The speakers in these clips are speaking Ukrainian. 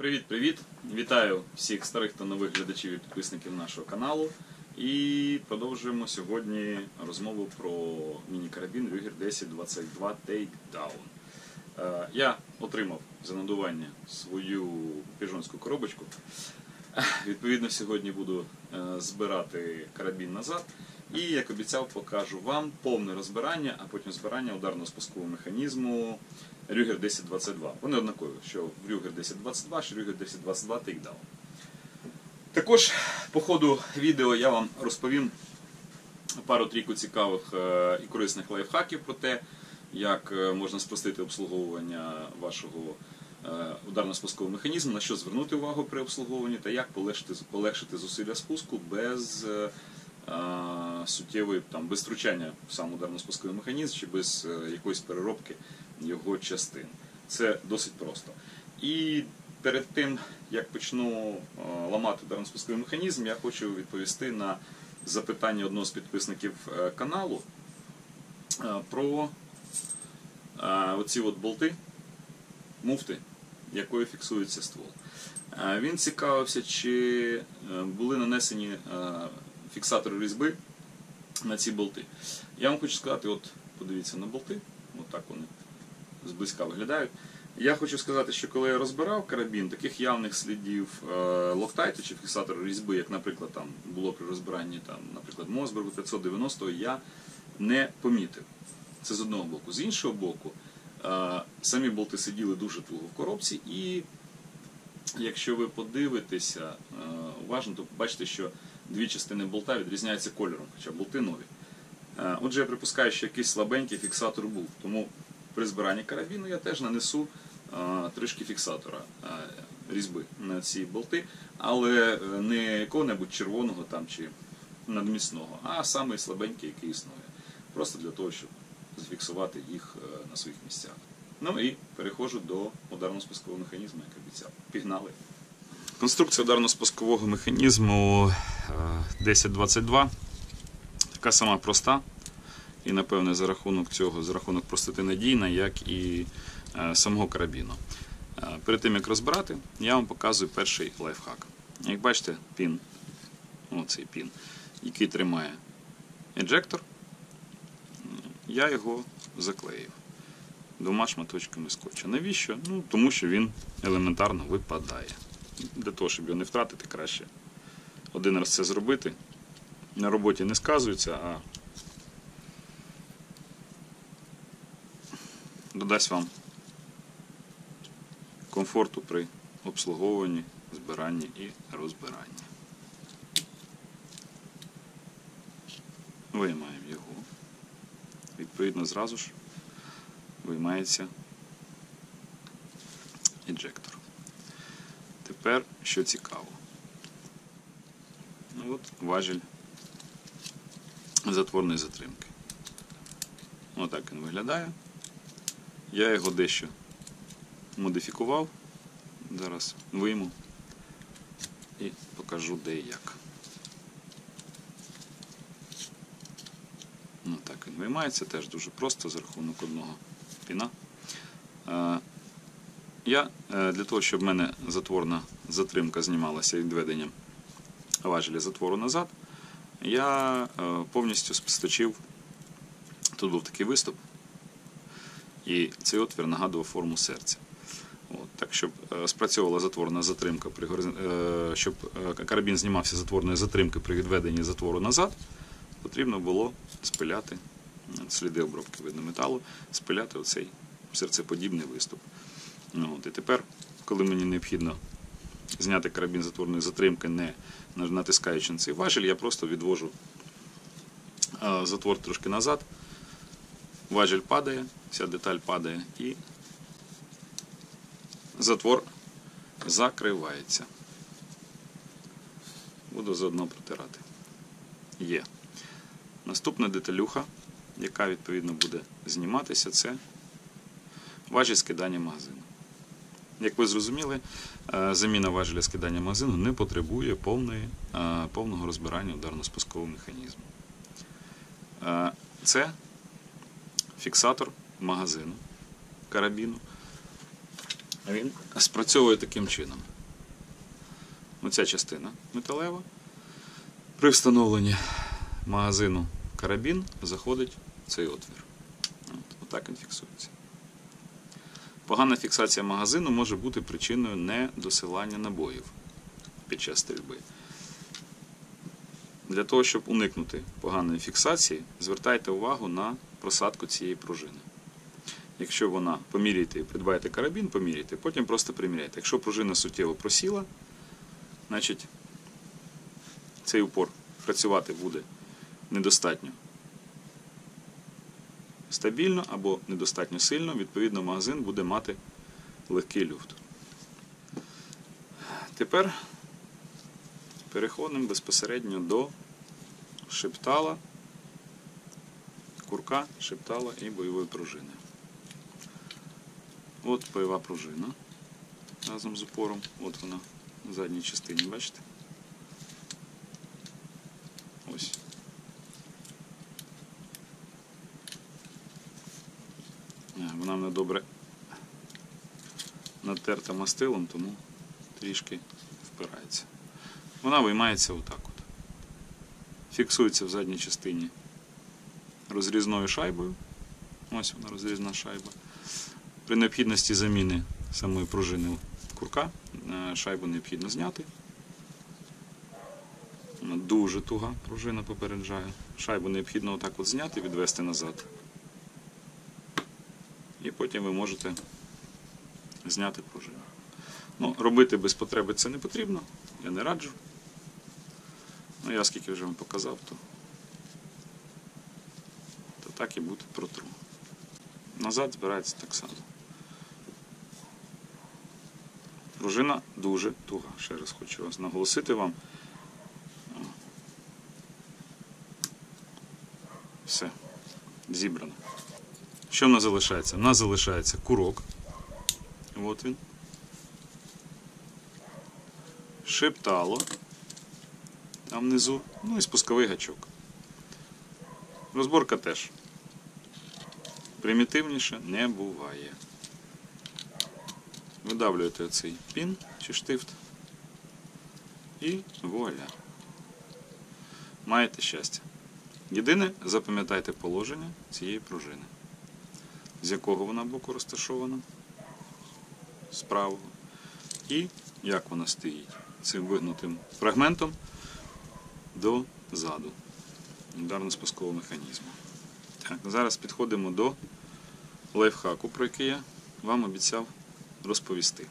Привіт! Вітаю всіх старих та нових глядачів і підписників нашого каналу. І продовжуємо сьогодні розмову про міні-карабін Ruger 1022 Takedown. Я отримав за надування свою піжонську коробочку. Відповідно, сьогодні буду збирати карабін назад. І, як обіцяв, покажу вам повне розбирання, а потім збирання ударно-спускового механізму Ruger 1022. Вони однакові, що Ruger 1022, що Ruger 1022 Takedown. Також по ходу відео я вам розповім пару-трійку цікавих і корисних лайфхаків про те, як можна спростити обслуговування вашого ударно-спускового механізму, на що звернути увагу при обслуговуванні та як полегшити зусилля спуску без суттєвої, без втручання в сам ударно-спусковий механізм чи без якоїсь переробки його частин. Це досить просто. І перед тим, як почну ламати ударно-спусковий механізм, я хочу відповісти на запитання одного з підписників каналу про оці от болти, муфти, якою фіксується ствол. Він цікавився, чи були нанесені фіксатори різьби на ці болти. Я вам хочу сказати, от подивіться на болти, отак вони зблизька виглядають. Я хочу сказати, що коли я розбирав карабін, таких явних слідів локтайту чи фіксатору різьби, як, наприклад, там було при розбиранні, наприклад, Мосбергу 590, я не помітив. Це з одного боку. З іншого боку, самі болти сиділи дуже туго в коробці, і якщо ви подивитеся уважно, то побачите, що дві частини болта відрізняються кольором, хоча болти нові. Отже, я припускаю, що якийсь слабенький фіксатор був. Тому при збиранні карабіну я теж нанесу трішки фіксатора різьби на ці болти, але не якого-небудь червоного чи надміцного, а саме слабенький, який існує. Просто для того, щоб зафіксувати їх на своїх місцях. Ну і переходжу до ударно-спускового механізму, як обіцяв. Пігнали! Конструкція ударно-спускового механізму 1022 така сама проста і, напевне, за рахунок цього, за рахунок простоти надійна, як і самого карабіну. Перед тим, як розбирати, я вам показую перший лайфхак. Як бачите, пін, оцей пін, який тримає еджектор, я його заклеїв двома шматочками скотча. Навіщо? Тому що він елементарно випадає. Для того, щоб його не втратити, краще один раз це зробити. На роботі не сказується, а додасть вам комфорту при обслуговуванні, збиранні і розбиранні. Виймаємо його. Відповідно, зразу ж виймається еджектор. Тепер, що цікаво. От важіль затворної затримки. Отак він виглядає. Я його дещо модифікував. Зараз вийму і покажу, де і як. Так він виймається, теж дуже просто, за рахунок одного піна. Для того, щоб в мене затворна затримка знімалася відведенням важеля затвору назад, я повністю сточив, тут був такий виступ, і цей отвір нагадував форму серця. Так, щоб спрацьовувала затворна затримка, щоб карабін знімався затворної затримки при відведенні затвору назад, потрібно було спиляти, сліди обробки видно металу, спиляти оцей серцеподібний виступ. І тепер, коли мені необхідно зняти карабін затворної затримки, не натискаючи на цей важіль, я просто відвожу затвор трошки назад, важіль падає, вся деталь падає і затвор закривається. Буду заодно протирати. Є. Наступна деталюха, яка відповідно буде зніматися, це важіль скидання магазину. Як ви зрозуміли, заміна важеля скидання магазину не потребує повного розбирання ударно-спускового механізму. Це фіксатор магазину карабіну. Він спрацьовує таким чином. оця частина металева. При встановленні магазину карабін заходить в цей отвір. Отак він фіксується. Погана фіксація магазину може бути причиною недосилання набоїв під час стрільби. Для того, щоб уникнути поганої фіксації, звертайте увагу на просадку цієї пружини. Якщо вона, поміряйте, придбаєте карабін, поміряйте, потім просто приміряйте. Якщо пружина суттєво просіла, значить цей упор працювати буде недостатньо стабільно або недостатньо сильно, відповідно магазин буде мати легкий люфт. Тепер переходимо безпосередньо до шептала, курка, шептала і бойової пружини. От бойова пружина разом з упором, от вона в задній частині, бачите? Ось. Вона в мене добре натерта мастилом, тому трішки впирається. Вона виймається отак от. Фіксується в задній частині розрізною шайбою. Ось вона розрізна шайба. При необхідності заміни самої пружини курка шайбу необхідно зняти. Дуже туга пружина, попереджаю. Шайбу необхідно отак от зняти, відвести назад. І потім ви можете зняти пружину. Ну, робити без потреби це не потрібно, я не раджу. Ну, я скільки вже вам показав, то так і буде протру. Назад збирається так само. Пружина дуже туга. Ще раз хочу вас наголосити вам. Все, зібрано. Що в нас залишається? У нас залишається курок. От він. Шептало. Там внизу. Ну і спусковий гачок. Розборка теж. Примітивніше не буває. Видавлюєте цей пін чи штифт. І вуаля. Маєте щастя. Єдине, запам'ятайте положення цієї пружини. З якого вона боку розташована? З правого. І як вона стоїть цим вигнутим фрагментом до заду ударно-спускового механізму. Так, зараз підходимо до лайфхаку, про який я вам обіцяв розповісти.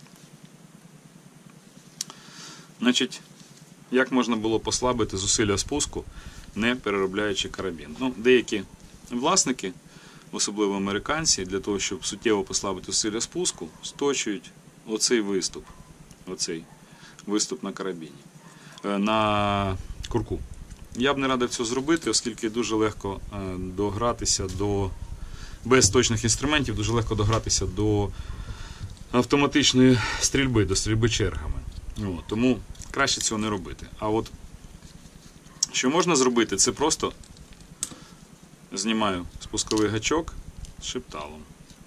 Значить, як можна було послабити зусилля спуску, не переробляючи карабін? Ну, деякі власники, особливо американці, для того, щоб суттєво послабити зусилля спуску, сточують оцей виступ на карабіні, на курку. Я б не радив цього зробити, оскільки дуже легко догратися без точних інструментів, дуже легко догратися до автоматичної стрільби, до стрільби чергами. Тому краще цього не робити. А от що можна зробити, це просто знімаю спусковий гачок з шепталом.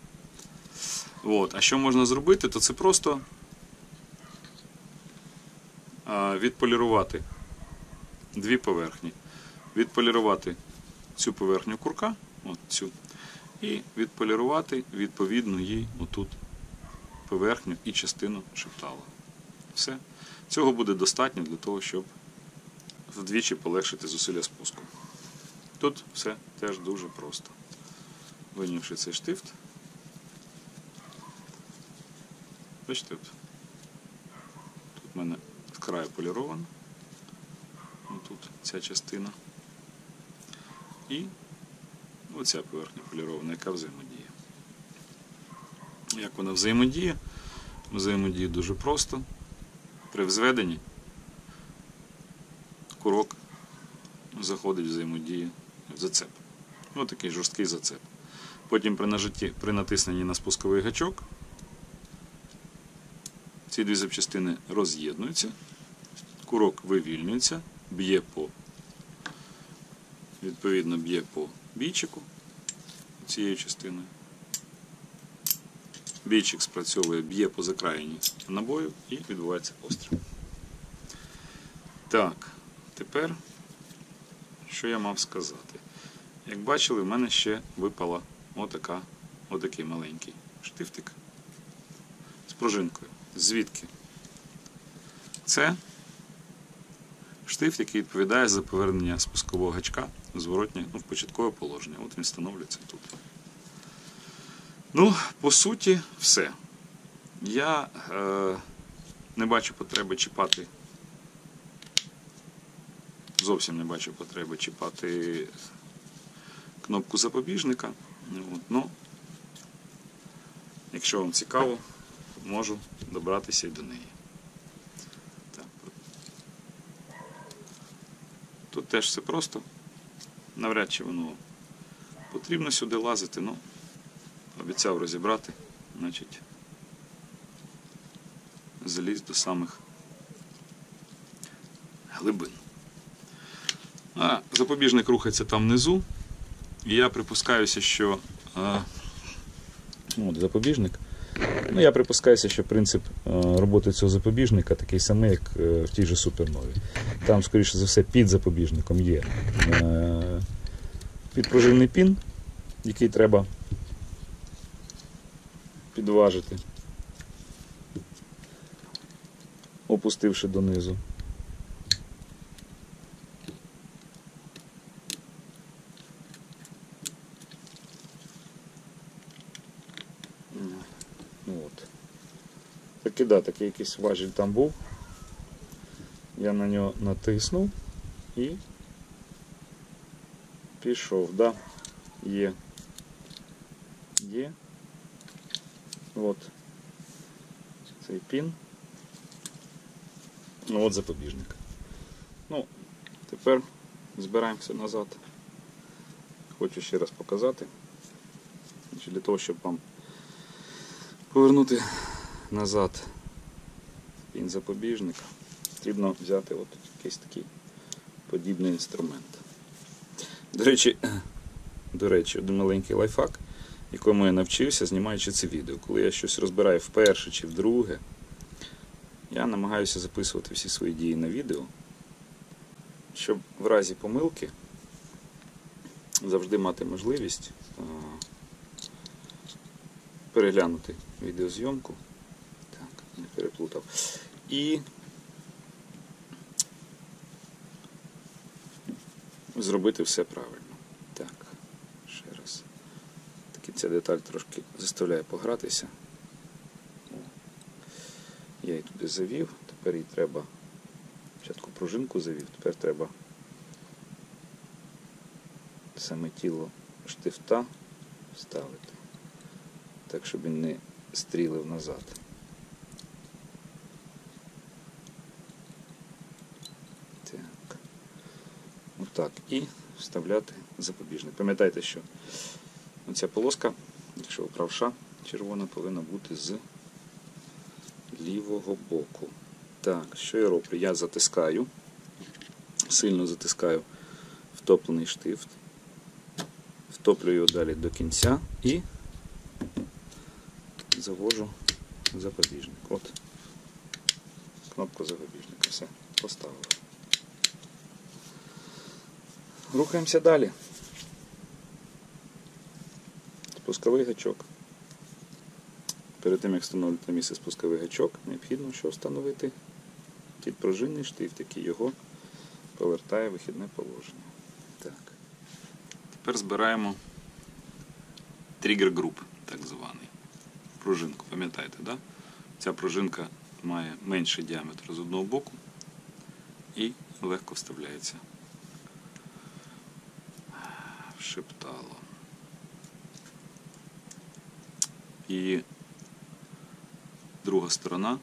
А що можна зробити, то це просто відполірувати дві поверхні. Відполірувати цю поверхню курка, цю, і відполірувати відповідну їй отут поверхню і частину шептала. Все. Цього буде достатньо для того, щоб вдвічі полегшити зусилля спуску. Тут все теж дуже просто. Винявши цей штифт, бачите, тут в мене з краю поліровано, тут ця частина, і оця поверхня полірована, яка взаємодіє. Як вона взаємодіє? Взаємодіє дуже просто. При взведенні курок заходить в взаємодію в зацеп. Ось такий жорсткий зацеп. Потім при натисненні на спусковий гачок ці дві запчастини роз'єднуються, курок вивільнюється, відповідно б'є по бійчику цією частиною. Бійчик спрацьовує, б'є по закраїні набою і відбувається постріл. Так, тепер, що я мав сказати? Як бачили, в мене ще випала отакий маленький штифтик з пружинкою. Звідки? Це штифт, який відповідає за повернення спускового гачка в зворотнє, в початкове положення. От він встановлюється тут. Ну, по суті, все. Я не бачу потреби чіпати, зовсім не бачу потреби чіпати кнопку запобіжника. Ну, якщо вам цікаво, можу добратися і до неї. Так. Тут теж все просто. Навряд чи воно потрібно сюди лазити, ну, обіцяв розібрати, значить, заліз до самих глибин. А запобіжник рухається там внизу, і я припускаюся, що запобіжник. Ну, я припускаюся, що принцип роботи цього запобіжника такий самий, як в тій же супернові. Там, скоріше за все, під запобіжником є підпружинний пін, який треба підважити, опустивши донизу. Такий якийсь важіль там був. Я на нього натиснув і пішов. Да, є. От цей пін. Ну от запобіжник. Ну, тепер збираємося назад. Хочу ще раз показати. Для того, щоб вам повернути назад пін запобіжника, потрібно взяти от якийсь такий подібний інструмент. До речі, один маленький лайфхак, якому я навчився, знімаючи це відео. Коли я щось розбираю вперше чи вдруге, я намагаюся записувати всі свої дії на відео, щоб в разі помилки завжди мати можливість переглянути відеозйомку. Так, не переплутав. І зробити все правильно. Так, ще раз. Таки ця деталь трошки заставляє погратися. Я її туди завів, тепер їй треба, спочатку пружинку завів, тепер треба саме тіло штифта вставити, так, щоб він не стрілив назад. Так. Отак. І вставляти запобіжник. Пам'ятайте, що оця полоска, якщо правша, червона, повинна бути з лівого боку. Так, що я роблю? Я затискаю, сильно затискаю втоплений штифт, втоплюю його далі до кінця і завожу запобіжник. От, кнопку запобіжника. Все, поставив. Рухаємося далі. Спусковий гачок. Перед тим, як встановити на місце спусковий гачок, необхідно що встановити підпружинний штифт, який його повертає в вихідне положення. Так. Тепер збираємо тригер-груп, так званий. Пружинку, пам'ятаєте, да? Ця пружинка має менший діаметр з одного боку і легко вставляється в шептало. І друга сторона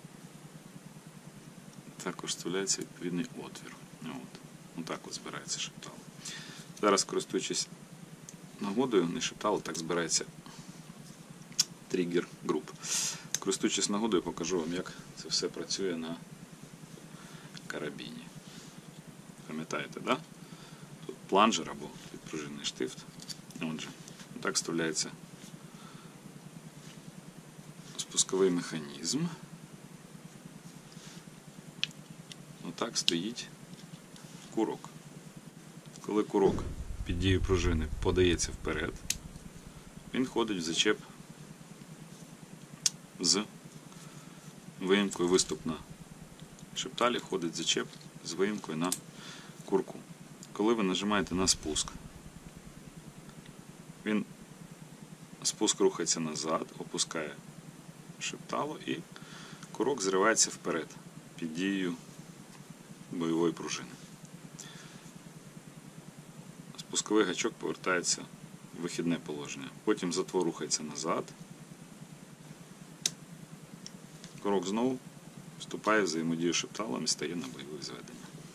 також вставляється відповідний отвір. Отак от збирається шептало. Зараз, користуючись нагодою, не шептало, так збирається тригер-груп. Користуючись нагодою, покажу вам, як це все працює на карабіні. Пам'ятаєте, да? Тут планжер або підпружинний штифт. Отже, так вставляється спусковий механізм. Отак стоїть курок. Коли курок під дією пружини подається вперед, він ходить в зачеп з виїмкою, виступ на шепталі, входить в зачеп з виїмкою на курку. Коли ви нажимаєте на спуск, спуск рухається назад, опускає шептало і курок зривається вперед під дією бойової пружини. Спусковий гачок повертається в вихідне положення. Потім затвор рухається назад. Курок знову вступає в взаємодію з шепталом і стає на бойове зведення.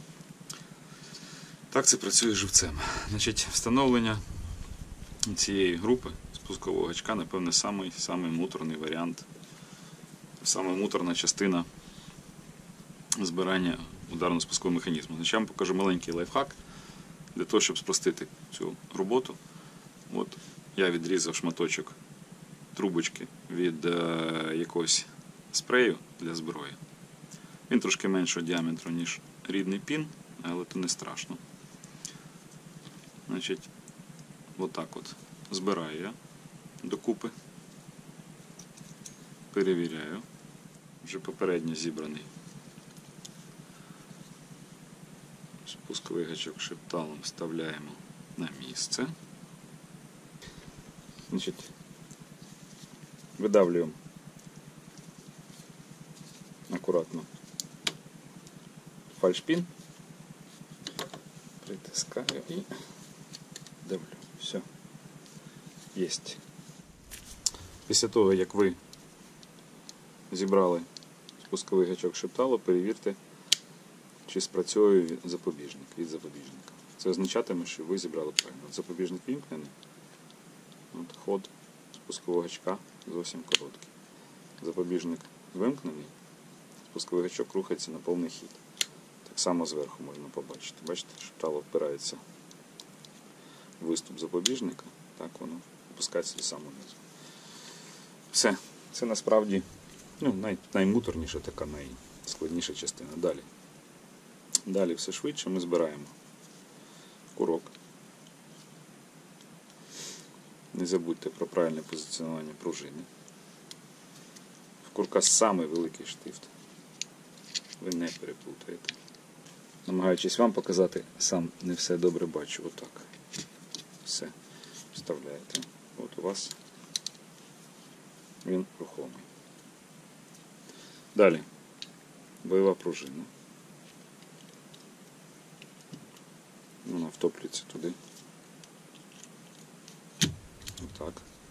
Так це працює живцем. Значить, встановлення цієї групи спускового гачка, напевне, самий муторний варіант, саме муторна частина збирання ударно-спускового механізму. Значить, я вам покажу маленький лайфхак для того, щоб спростити цю роботу. От я відрізав шматочок трубочки від якогось спрею для зброї. Він трошки меншого діаметру, ніж рідний пін, але то не страшно. Значить, отак от збираю я докупи, перевіряю, вже попередньо зібраний спусковий гачок шепталом вставляємо на місце. Значить, видавлюємо акуратно фальшпін, притискаю і давлю. Все. Єсть. Після того, як ви зібрали спусковий гачок шепталу, перевірте, чи спрацьовує запобіжник від запобіжника. Це означатиме, що ви зібрали правильно. Запобіжник вімкнений. От ход спускового гачка зовсім короткий. Запобіжник вимкнений, спусковий гачок рухається на повний хід. Так само зверху можна побачити. Бачите, шептало впирається в виступ запобіжника, так воно опускається до самого низу. Все. Це насправді наймуторніша, така найскладніша частина. Далі все швидше ми збираємо курок. Не забудьте про правильне позиціонування пружини. В курка самий великий штифт. Ви не переплутаєте. Намагаючись вам показати, сам не все добре бачу. Отак. Все. Вставляєте. От у вас він рухомий. Далі. Бойова пружина. Вона втоплюється туди. Отак.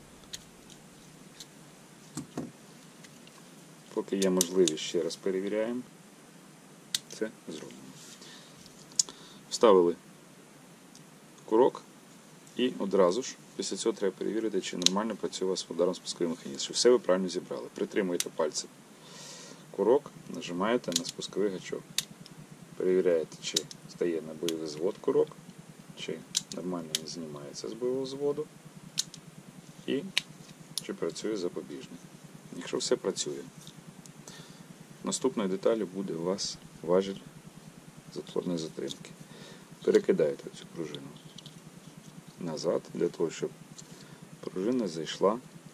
Поки є можливість, ще раз перевіряємо. Це зробимо. Вставили курок і одразу ж після цього треба перевірити, чи нормально працює у вас ударно-спусковий механізм, що все ви правильно зібрали. Притримуєте пальцем курок, нажимаєте на спусковий гачок. Перевіряєте, чи стає на бойовий звод курок, чи нормально він знімається з бойового зводу і чи працює запобіжник. Якщо все працює, наступною деталю буде у вас важіль затворної затримки. Перекидаєте цю пружину назад, для того, щоб пружина зайшла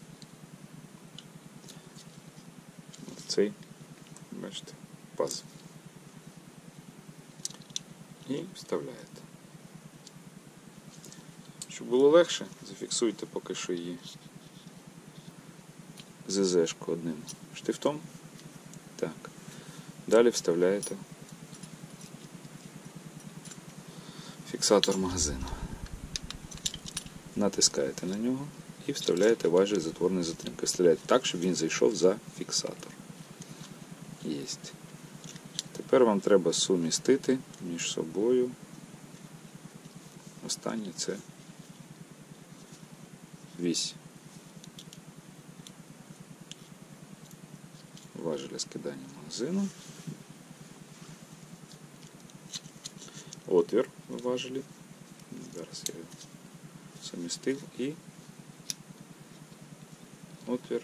в цей, бачите, паз. І вставляєте. Щоб було легше, зафіксуйте поки що її ЗЗ-шку одним штифтом. Так. Далі вставляєте фіксатор магазину. Натискаєте на нього і вставляєте важіль затворної затримки. Вставляєте так, щоб він зайшов за фіксатор. Єсть. Тепер вам треба сумістити між собою. Останнє це вісь важеля скидання магазину, отвір в важелі, зараз я його сумістив, і отвір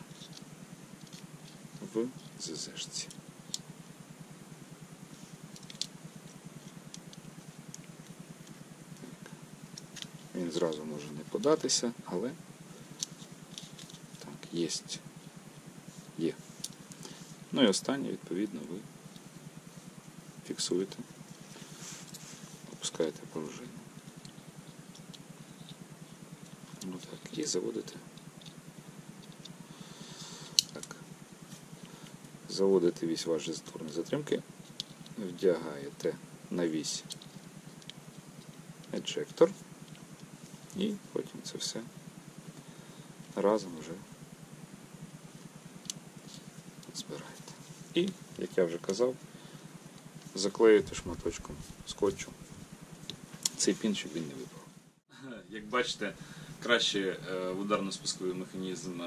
в ЗЗ-шці. Він зразу може не податися, але так, є. Ну і останнє, відповідно, ви фіксуєте, опускаєте пружину. Ну так, і заводите. Так. Заводите вісь ваші затворні затримки, вдягаєте на вісь еджектор і потім це все разом вже збираєте. І, як я вже казав, заклеюєте шматочком скотчу цей пін, щоб він не випав. Як бачите, краще в ударно-спусковий механізм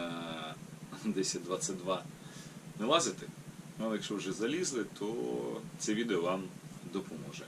1022 не лазити, але якщо вже залізли, то це відео вам допоможе.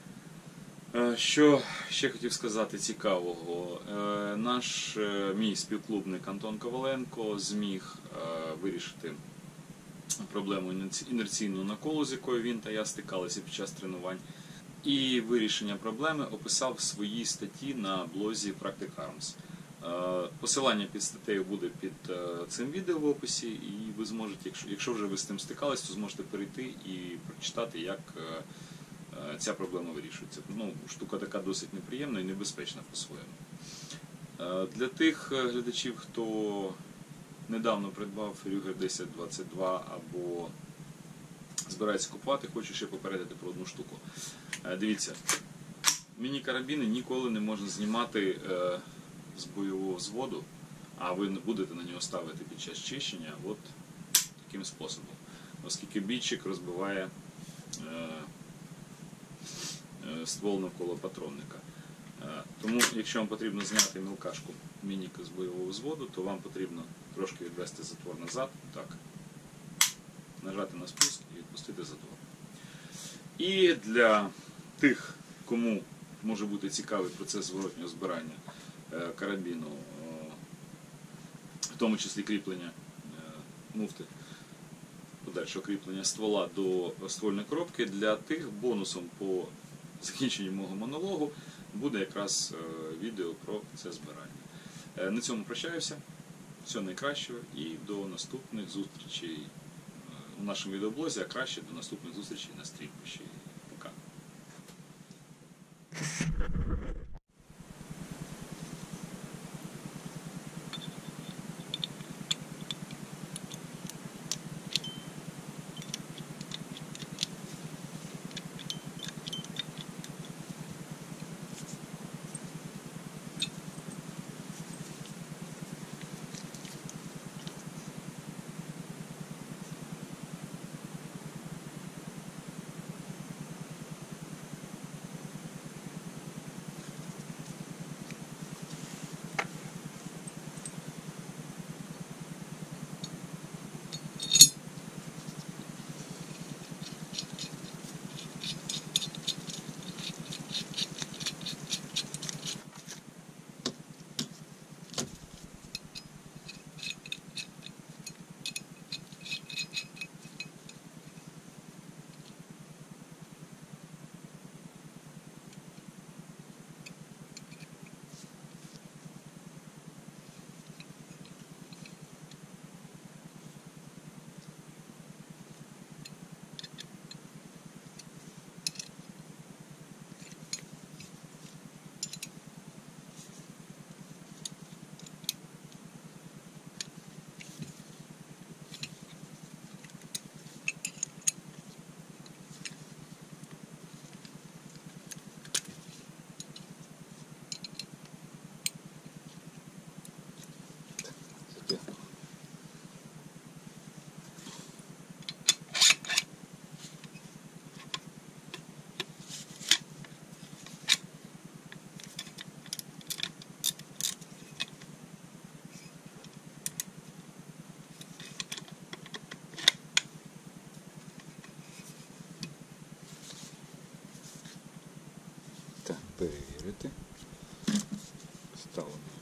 Що ще хотів сказати цікавого. Мій співклубник Антон Коваленко зміг вирішити проблему інерційного наколу, з якою він та я стикалися під час тренувань. І вирішення проблеми описав в своїй статті на блозі Practic Arms. Посилання під статтею буде під цим відео в описі, і ви зможете, якщо вже ви з тим стикались, то зможете перейти і прочитати, як ця проблема вирішується. Ну, штука така досить неприємна і небезпечна по-своєму. Для тих глядачів, хто недавно придбав Ruger 1022 або збирається купувати, хочу ще попередити про одну штуку. Дивіться, міні-карабіни ніколи не можна знімати з бойового взводу, а ви будете на нього ставити під час чищення от таким способом, оскільки бійчик розбиває ствол навколо патронника. Тому, якщо вам потрібно зняти мілкашку мініка з бойового взводу, то вам потрібно трошки відвести затвор назад, так, нажати на спуск і відпустити затвор. І для тих, кому може бути цікавий процес зворотнього збирання карабіну, в тому числі кріплення муфти, подальшого кріплення ствола до ствольної коробки, для тих бонусом по закінченню мого монологу буде якраз відео про це збирання. На цьому прощаюся. Всього найкращого і до наступних зустрічей у нашому відеоблозі, а краще до наступних зустрічей на стрімпищі. Пока. Так, перевірити. Ставимо